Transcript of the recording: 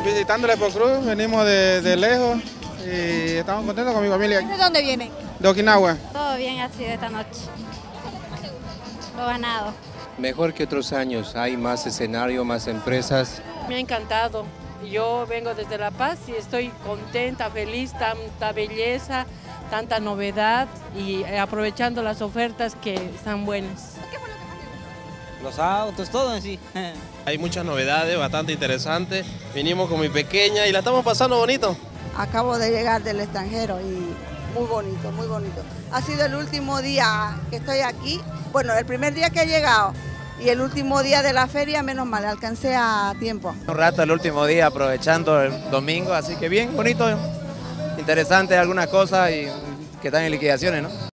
visitando el Cruz, venimos de lejos y estamos contentos con mi familia. ¿De dónde vienen? De Okinawa. Todo bien ha sido esta noche. Lo ganado. Mejor que otros años, hay más escenario, más empresas. Me ha encantado. Yo vengo desde La Paz y estoy contenta, feliz, tanta belleza, tanta novedad y aprovechando las ofertas que están buenas. Los autos, todo en sí. Hay muchas novedades, bastante interesantes. Vinimos con mi pequeña y la estamos pasando bonito. Acabo de llegar del extranjero y muy bonito, muy bonito. Ha sido el último día que estoy aquí, bueno, el primer día que he llegado y el último día de la feria, menos mal, alcancé a tiempo. Un rato el último día aprovechando el domingo, así que bien bonito, interesante algunas cosas y que están en liquidaciones, ¿no?